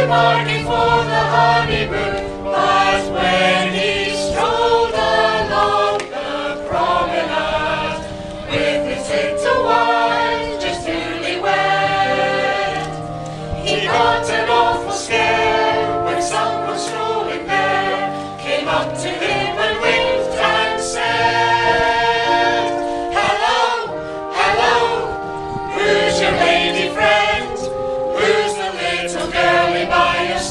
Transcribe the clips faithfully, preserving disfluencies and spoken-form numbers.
to Margate for the honeymoon, but when he strolled along the promenade with his little wife just newly wed, he got an awful scare when someone strolling there came up to him and winked and said, "Hello, hello, who's your lady friend? Who's the little girlie by your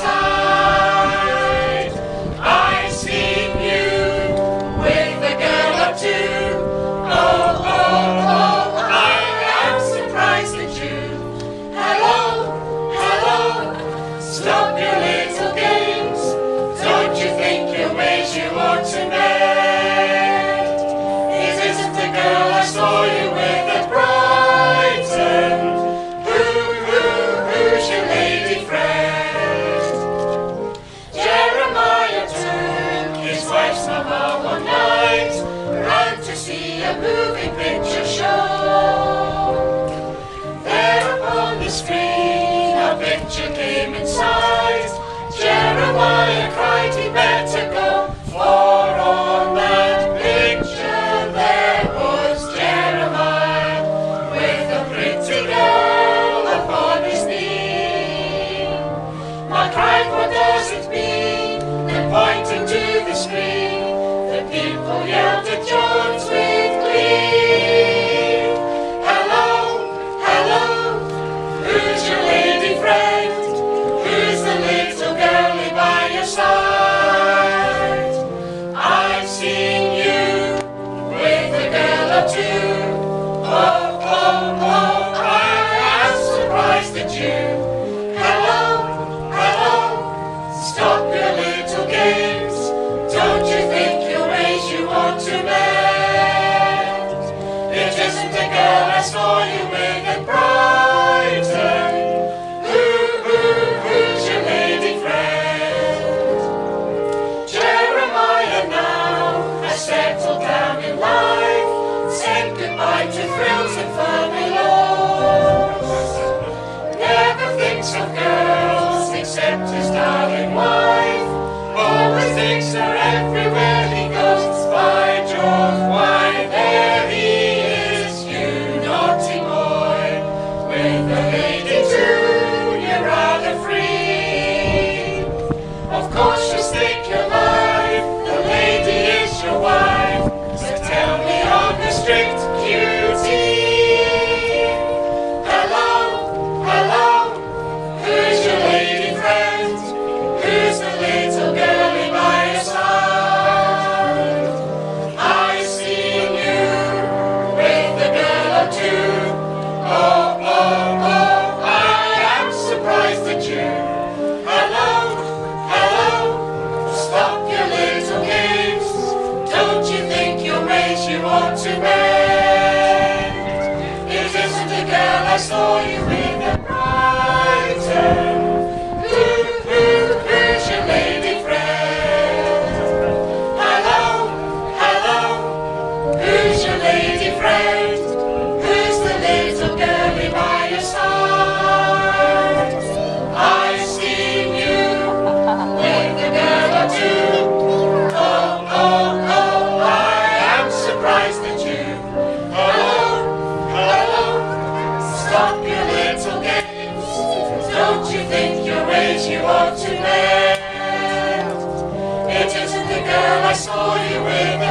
side? I've seen you with a girl or two. Oh, oh, oh, I am surprised at you. Hello, hello, stop your little games. Don't you think your ways you ought to mend? It isn't the girl I saw you with at Brighton. Who, who, who's your lady friend?" Jeremiah took his wife's mama one night round to see a moving picture show. There upon the screen a picture came in sight. Jeremiah cried he'd better go, for on that picture there was Jeremiah with a pretty girl upon his knee. Ma cried, "What does it mean?" Then pointing to the screen, the people yelled at Jones with glee. "Hello, hello, who's your lady friend? Who's the little girlie by your side? I've seen you with a girl or two. Oh, oh, oh, I am surprised at you. Hello, hello, stop your little games. Don't you think your ways you ought to mend? It isn't a girl I saw you with at Brighton. Who, who, who's your lady friend?" Jeremiah now has settled down in life, said goodbye to thrills and furbelows. Never thinks of girls except his darling wife. Always thinks her everywhere he goes. By Jove, why there he is, you naughty boy, with a lady too, you're rather free. Of course you stake your life, the lady is your wife, so tell me on the strict Q T. Hello, hello, who's your lady friend? Who's the little girlie by your side? I've seen you with a girl or two. Oh, oh, oh, I am surprised at you. Hello, hello, stop your little games. Don't you think your ways you ought to mend? It isn't a girl I saw you with at Brighton. Who, who, who's your lady friend? Hello, hello, who's your lady friend? Who's the little girlie by your side? I've seen you with a girl or two. Oh, oh, oh, I am surprised at you. Hello, hello, stop your little games. Don't you think your ways you ought to mend? It isn't the girl I saw you with